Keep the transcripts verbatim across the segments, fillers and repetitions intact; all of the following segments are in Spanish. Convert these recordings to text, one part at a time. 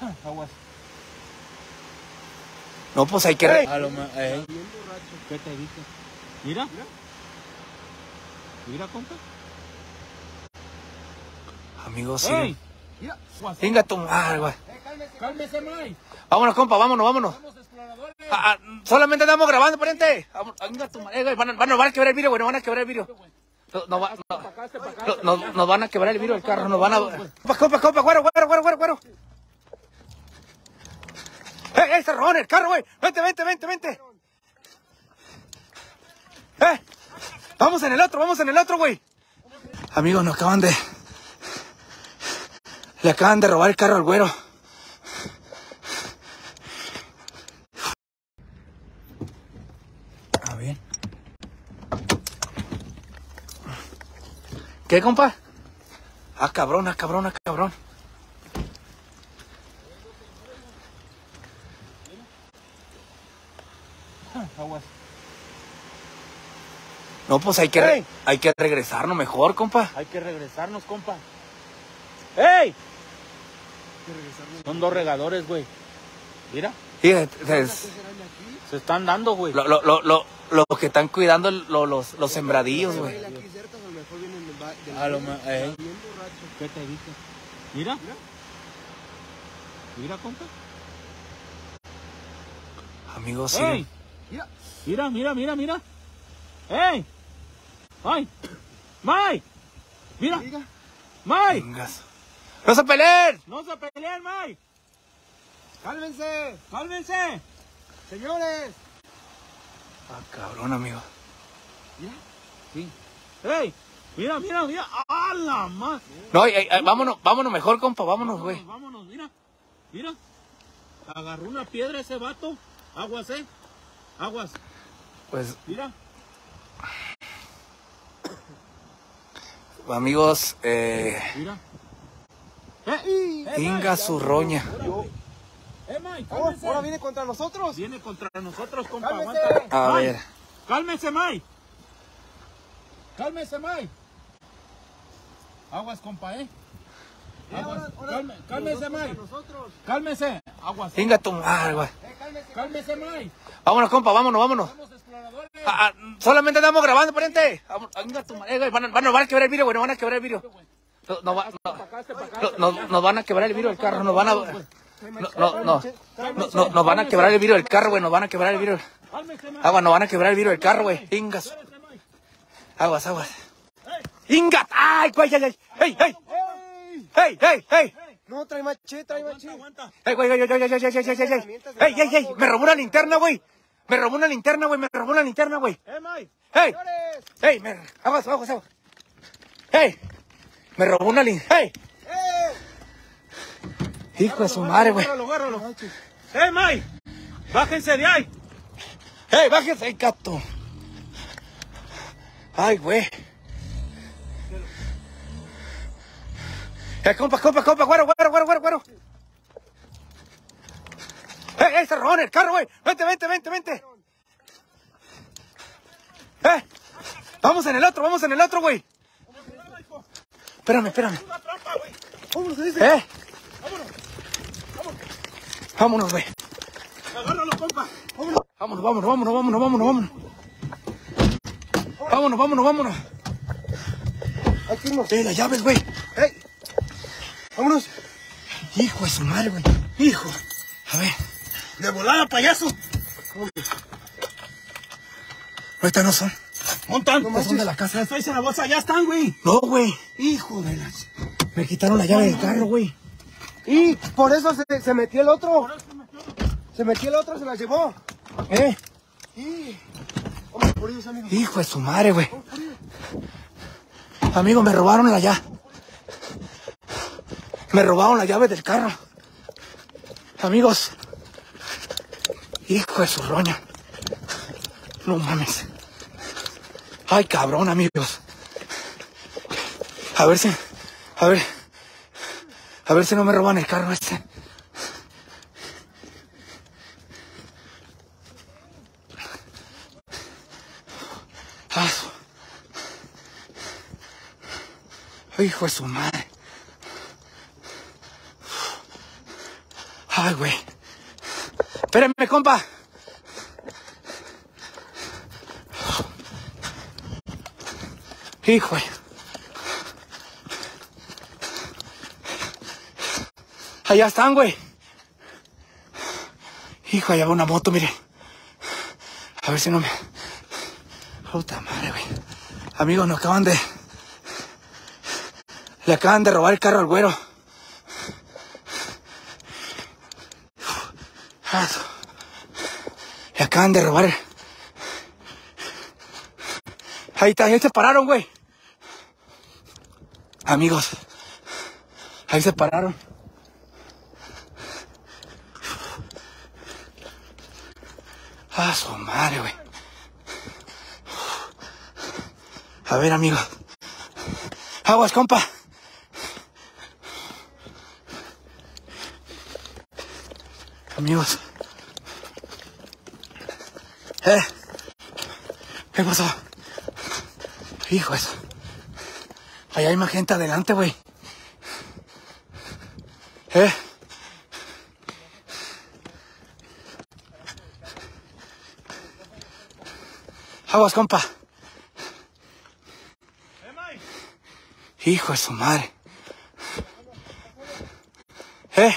Aguas. No, pues hay que... Hey. A lo más, eh. ¿Qué te dije? Mira. Mira, compa. Amigos, sí. Hey. Venga tu madre, güey. Eh, cálmese, cálmese, May. Vámonos, compa, vámonos, vámonos. Vamos, exploradores. Ah, ah, solamente estamos grabando, pariente. Venga tu madre, güey. Van, van, nos van a quebrar el vidrio, güey. Nos van a quebrar el vidrio. No, no, va, no, no, no, nos van a quebrar el vidrio del carro. Nos van a... Compa, compa, compa, güero, güero, güero, güero, güero. ¡Eh, eh, se robaron el carro, güey! ¡Vente, vente, vente, vente! ¡Eh! ¡Vamos en el otro, vamos en el otro, güey! Amigos, nos acaban de... Le acaban de robar el carro al güero. A ver. ¿Qué, compa? Ah, cabrón, ah, cabrón, ah, cabrón. Aguas. No, pues hay que, re Hey. hay que regresarnos mejor, compa. Hay que regresarnos, compa. ¡Ey! Son dos regadores, güey. Mira. Sí, es, Se están dando, güey. lo, lo, lo, lo, lo que están cuidando lo, los, los sembradillos, güey. A lo más, eh. ¿Qué te dije? Mira. Mira, compa. Amigos, sí. ¡Ey! Mira, mira, mira, mira. ¡Ey! ¡May! ¡May! ¡Mira! ¡May! Vengas. ¡No se peleen! ¡No se peleen, May! ¡Cálmense! ¡Cálmense! ¡Señores! Ah, cabrón, amigo. ¿Mira? Sí. ¡Ey! Mira, mira, mira. ¡Ah, la más! No, ay, ay, vámonos, vámonos mejor, compa, vámonos, güey. Vámonos, vámonos, mira. Mira. Agarró una piedra ese vato. Aguas, eh. Aguas. Pues, Mira. amigos, eh... Mira. ¡Eh! ¡Eh, Inga su roña. ¡Eh, May! Oh, ¡Cálmense! ahora viene contra nosotros. Viene contra nosotros, compa. ¡Cálmese! Aguanta. A May, ver. ¡Cálmese, May! ¡Cálmese, May! Aguas, compa, ¿eh? Aguas. Ahora- ahora Calme- los cálmese, dos May. contra nosotros. Cálmese. Aguas. Venga tu madre, güey. Eh, cálmese. Cálmese, May. Vámonos, compa, vámonos, vámonos. Vamos, exploradores. Ah, ah, solamente estamos grabando, pariente. Venga tu madre, güey. Van, van, nos van a quebrar el vidrio, güey. Nos van a quebrar el vidrio. No, no, va- no, no, no, nos van a quebrar el vidrio del carro. Nos van a... No, no, no, no, no, nos van a quebrar el vidrio del carro, güey. Nos van a quebrar el vidrio. Cálmese, May. Aguas, nos van a quebrar el vidrio del carro, güey. Ingas. Cálmese, May. Aguas, aguas. Ingas. Ay, güey, ay, ay. Hey, hey. ¡Ey! Hey, hey, hey. No, trae machete, trae Aguanta, machete. aguanta. Hey, güey, güey, güey, güey, güey, güey, güey, güey. Hey, hey, hey. Me robó una linterna, güey. Me robó una linterna, güey. Me robó una linterna, güey. ¡Eh, May! Hey, Señores. hey, me... Aguas, aguas, aguas. Hey. Me robó una linterna. Hey. ¡Eh! Hijo de su madre, güey. Agárralo, agárralo. ¡Eh, May! ¡Bájense de ahí! Hey, bájese, ay, gato. Ay, güey. Eh, compa, compa, compa, güero, güero, güero, güero, güero. Eh, eh, se robaron el carro, güey. Vente, vente, vente, vente. Eh, vamos en el otro, vamos en el otro, güey. Espérame, espérame. Vámonos, se dice. Eh. Vámonos, güey. ¡Agárralo, compa! Vámonos, vámonos, vámonos, vámonos, vámonos, vámonos. Vámonos, vámonos, vámonos. Aquí nos. Eh, las llaves, güey. ¡Ey! Vámonos. Hijo de su madre, güey. Hijo. A ver. ¡De volada, payaso! Ahorita no son. ¡Montan! No son de la casa. Las traes en la bolsa, ya están, güey. No, güey. Hijo de las... Me quitaron la llave del carro, güey. Y por eso se, se metió el otro. Se metió el otro, se la llevó. Eh. Y. Vamos por ellos, amigos. Hijo de su madre, güey. Amigo, me robaron la llave. Me robaron la llave del carro. Amigos. Hijo de su roña. No mames. Ay, cabrón, amigos. A ver si... A ver... A ver si no me roban el carro este. Ah, hijo de su madre. Ay, güey. Espérenme, compa. Hijo, güey. Allá están, güey. Hijo, allá va una moto, miren. A ver si no me... Puta madre, güey. Amigos, nos acaban de... Le acaban de robar el carro al güero. Le acaban de robar el... Ahí está, ahí se pararon, güey. Amigos. Ahí se pararon. Ah, su madre, güey. A ver, amigos. Aguas, compa. Amigos. ¿Eh? ¿Qué pasó? Hijo, eso. Allá hay más gente adelante, güey. ¿Eh? Aguas, compa. Hijo de su madre. ¿Eh?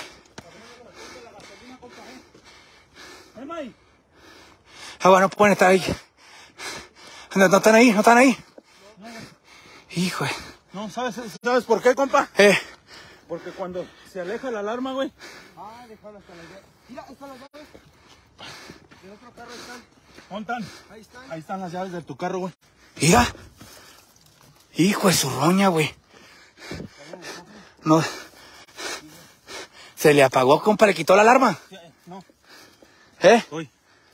Agua, no pueden estar ahí. No, no están ahí, no están ahí. Hijo de... No, ¿sabes, ¿sabes por qué, compa? Eh. Porque cuando se aleja la alarma, güey. Ah, déjalo hasta las llaves. Mira, ahí están las llaves. El otro carro están. ¿Dónde están? Ahí están. Ahí están las llaves de tu carro, güey. Mira. Hijo de su roña, güey. No. Se le apagó, compa, le quitó la alarma. No. ¿Eh? Hoy.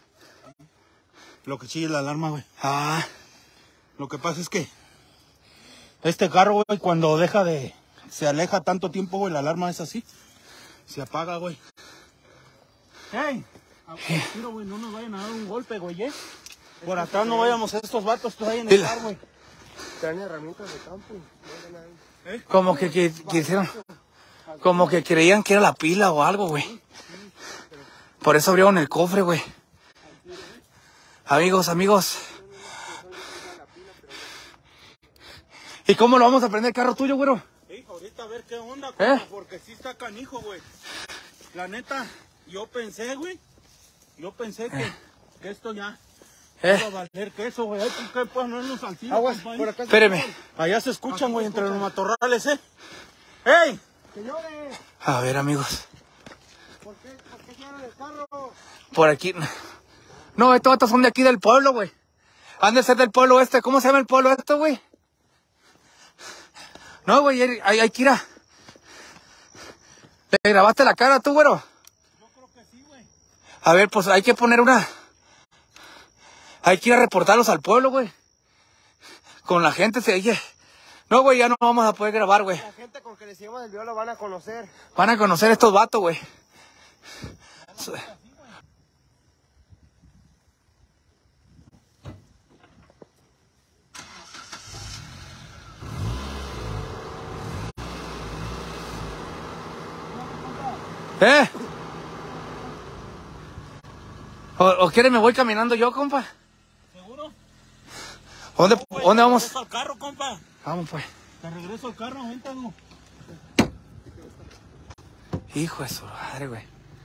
Lo que chilla es la alarma, güey. Ah. Lo que pasa es que este carro, güey, cuando deja de... Se aleja tanto tiempo, güey, la alarma es así. Se apaga, güey. ¡Ey! Tiro, güey, no nos vayan a dar un golpe, güey, ¿eh? Por atrás no vayamos a estos vatos que vayan a estar, güey. Traen herramientas de campo. ¿Eh? Como que, que, que hicieron... Como que creían que era la pila o algo, güey. Por eso abrieron el cofre, güey. Amigos, amigos. ¿Y cómo lo vamos a prender el carro tuyo, güero? Sí, ahorita a ver qué onda, compa, ¿Eh? porque sí está canijo, güey. La neta, yo pensé, güey. Yo pensé que, Eh. que esto ya ¿Eh? iba a valer queso, güey. Hay que ponernos al tiro, Aguas, compa, ¿eh? por acá. Espéreme. Allá se escuchan, güey, entre los matorrales, ¿eh? ¡Ey! Señores, A ver, amigos. ¿por qué, por qué cierran el carro? Por aquí. No, estos vatos son de aquí del pueblo, güey. Han de ser del pueblo este. ¿Cómo se llama el pueblo este, güey? No, güey, hay, hay que ir a... ¿Le grabaste la cara tú, güero? Yo creo que sí, güey. A ver, pues hay que poner una... Hay que ir a reportarlos al pueblo, güey. Con la gente se oye. No, güey, ya no vamos a poder grabar, güey. La gente con que le sigamos el video lo van a conocer. Van a conocer estos vatos, güey. ¿Eh? ¿O, o quiere me voy caminando yo, compa? ¿Seguro? ¿Dónde, Güey, ¿dónde te vamos? regreso al carro, compa. Vamos, pues. Te regreso al carro, ahorita, no. Hijo de su madre, güey.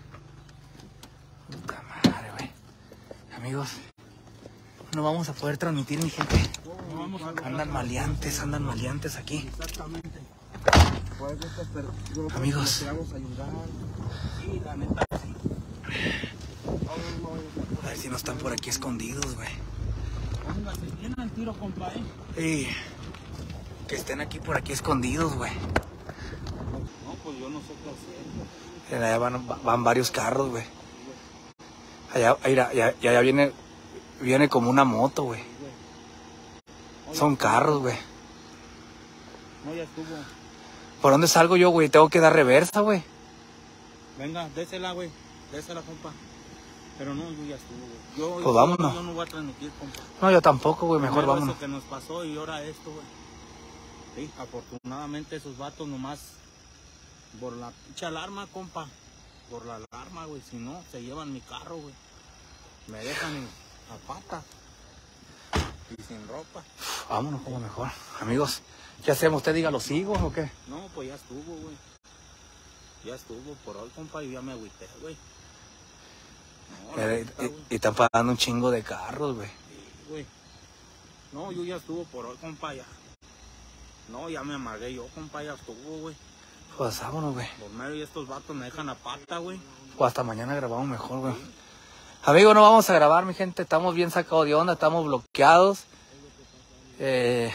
Puta madre, güey. Amigos, no vamos a poder transmitir, mi gente. No vamos a... Andan maleantes, andan maleantes aquí. Exactamente. Por eso estas, pero yo creo que Amigos. nos queramos ayudar. Sí, la neta, sí. A ver si no están por aquí escondidos, güey. Póngase bien al tiro, compa, ¿eh? Sí. Que estén aquí por aquí escondidos, güey. No, pues yo no sé qué hacer. Allá van, van varios carros, güey. Allá, allá, allá, allá viene, viene como una moto, güey. Son carros, güey. No, ya estuvo. ¿Por dónde salgo yo, güey? Tengo que dar reversa, güey. Venga, désela, güey. Désela, compa. Pero no, yo ya estuvo, güey. Yo, Pues yo- vámonos. Yo no voy a transmitir, compa. No, yo tampoco, güey. Mejor Primero vámonos. eso que nos pasó y ahora esto, güey. Sí, afortunadamente esos vatos nomás por la pinche alarma, compa. por la alarma, güey. Si no, se llevan mi carro, güey. Me dejan en, a pata. Y sin ropa. Vámonos como mejor. Amigos, ¿qué hacemos? ¿Usted diga, los sigo o qué? No, pues ya estuvo, güey. Ya estuvo por hoy, compa, y ya me agüité, güey. No, Eh, neta, y, güey. y están pagando un chingo de carros, güey. Sí, güey. No, yo ya estuvo por hoy, compa, ya. No, ya me amargué yo, compa, ya estuvo, güey. Pues vámonos, güey. Por medio de estos vatos me dejan a pata, güey. Pues hasta mañana grabamos mejor, güey. Amigos, no vamos a grabar, mi gente. Estamos bien sacados de onda, estamos bloqueados. Eh,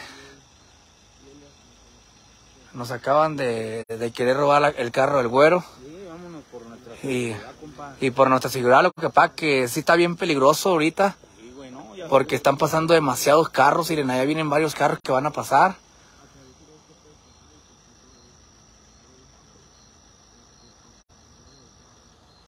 nos acaban de, de querer robar la, el carro del güero. Sí, vámonos por nuestra Y, seguridad, compa. y por nuestra seguridad, lo que pasa que sí está bien peligroso ahorita. Sí, güey, no, ya Porque estuvo. están pasando demasiados carros. Miren, allá vienen varios carros que van a pasar.